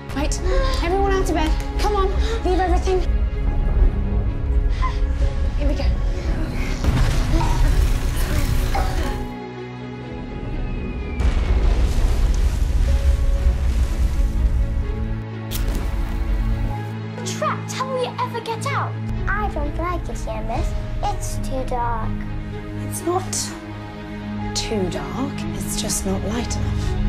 Right, everyone out of bed. Come on, leave everything. Here we go. We're trapped. How will we ever get out? I don't like it here, miss. It's too dark. It's not too dark, it's just not light enough.